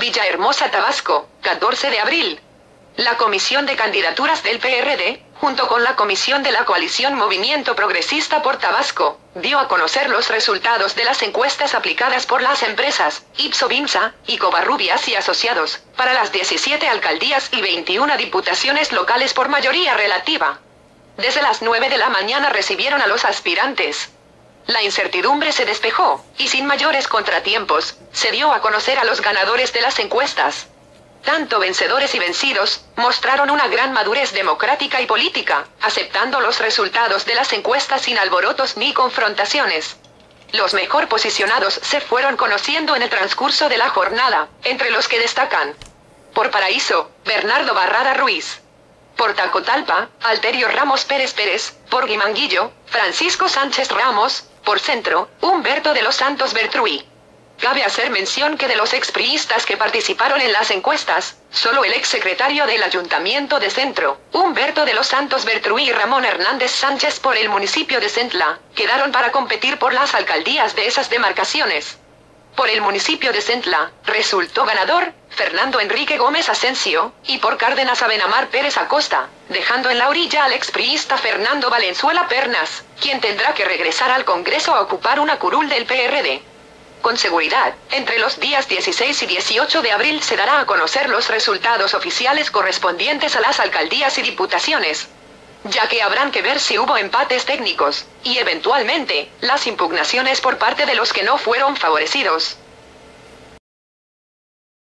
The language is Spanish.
Villahermosa, Tabasco, 14 de abril. La Comisión de Candidaturas del PRD, junto con la Comisión de la Coalición Movimiento Progresista por Tabasco, dio a conocer los resultados de las encuestas aplicadas por las empresas Ipsos-Bimsa y Covarrubias y Asociados, para las 17 alcaldías y 21 diputaciones locales por mayoría relativa. Desde las 9 de la mañana recibieron a los aspirantes. La incertidumbre se despejó, y sin mayores contratiempos, se dio a conocer a los ganadores de las encuestas. Tanto vencedores y vencidos, mostraron una gran madurez democrática y política, aceptando los resultados de las encuestas sin alborotos ni confrontaciones. Los mejor posicionados se fueron conociendo en el transcurso de la jornada, entre los que destacan: por Paraíso, Bernardo Barrada Ruiz; por Tacotalpa, Alterio Ramos Pérez Pérez; por Guimanguillo, Francisco Sánchez Ramos; por Centro, Humberto de los Santos Bertruy. Cabe hacer mención que de los expriistas que participaron en las encuestas, solo el exsecretario del Ayuntamiento de Centro, Humberto de los Santos Bertruy, y Ramón Hernández Sánchez por el municipio de Centla, quedaron para competir por las alcaldías de esas demarcaciones. Por el municipio de Centla, resultó ganador Fernando Enrique Gómez Asensio, y por Cárdenas Abenamar Pérez Acosta, dejando en la orilla al expriista Fernando Valenzuela Pernas, quien tendrá que regresar al Congreso a ocupar una curul del PRD. Con seguridad, entre los días 16 y 18 de abril se dará a conocer los resultados oficiales correspondientes a las alcaldías y diputaciones, ya que habrán que ver si hubo empates técnicos, y eventualmente, las impugnaciones por parte de los que no fueron favorecidos.